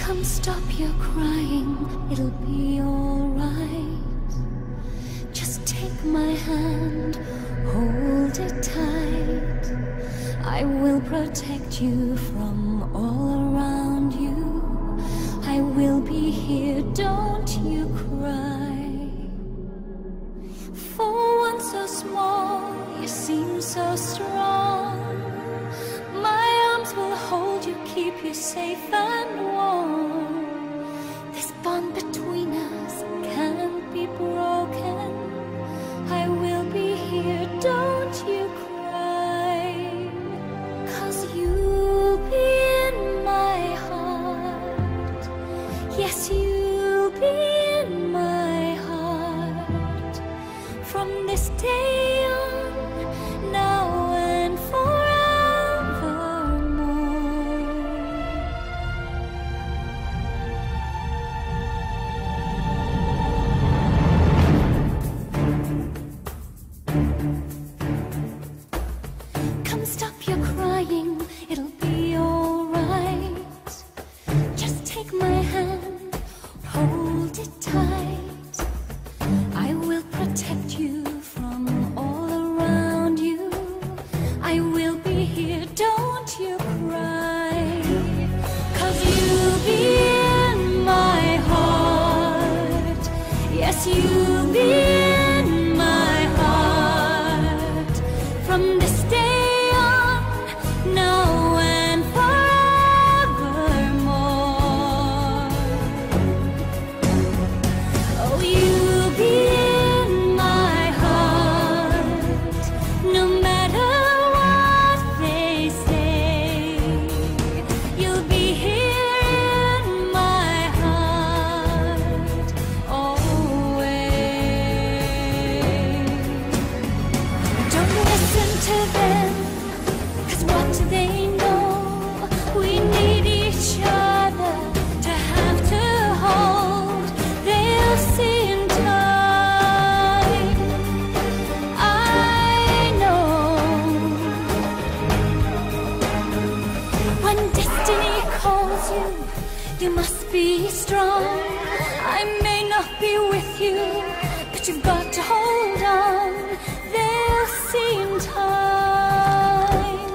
Come stop your crying, it'll be alright. Just take my hand, hold it tight. I will protect you from all around you. I will be here, don't you cry. For one so small, you seem so strong. My arms will hold you, keep you safe and warm. This bond between us can't be broken. I will be here, don't you cry. 'Cause you'll be in my heart. Yes, you'll be in my heart. From this day on, now and forevermore. Come stop your crying, it'll be alright. Just take my hand, hold it tight. I will protect you from all around you. I will be here, don't you cry. 'Cause you'll be in my heart. Yes, you'll be in my heart. From this day on, now and forevermore. Oh, you'll be in my heart, no matter what they say. You'll be here in my heart, always. Don't listen to them, 'cause what do they know? We need each other to have to hold. They'll see in time, I know. When destiny calls you, you must be strong. I may not be with you, but you've got to hold on. They'll see in time,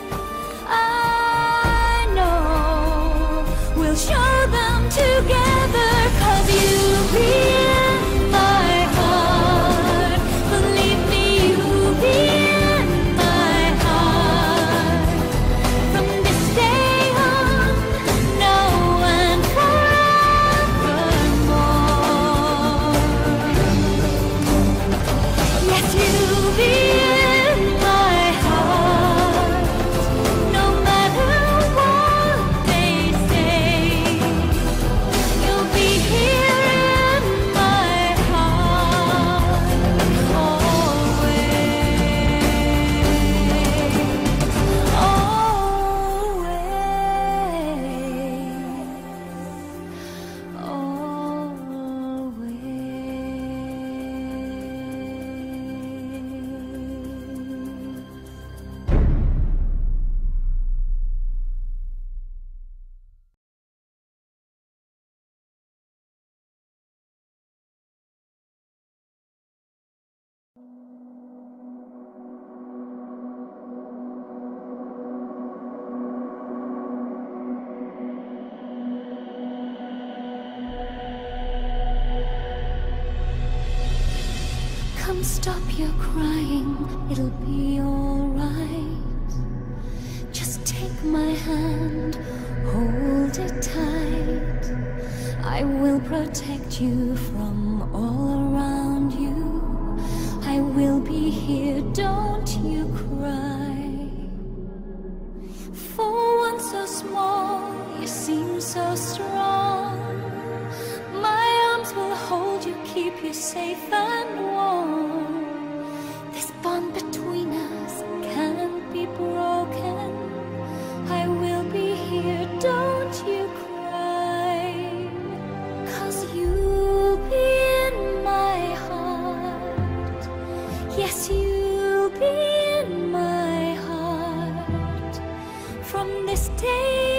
I know. We'll show them together, 'cause you'll be in my heart. Believe me, you'll be in my heart. From this day on, now and forevermore. Yes, you'll be in my heart, no matter what they say. You'll be here in my heart, Come stop your crying, it'll be alright. Just take my hand, hold it tight. I will protect you from all around you. I will be here, don't you cry. For one so small, you seem so strong. My arms will hold you, keep you safe and warm. This bond between us can't be broken. I will be here, don't you cry. 'Cause you'll be in my heart. Yes, you'll be in my heart. From this day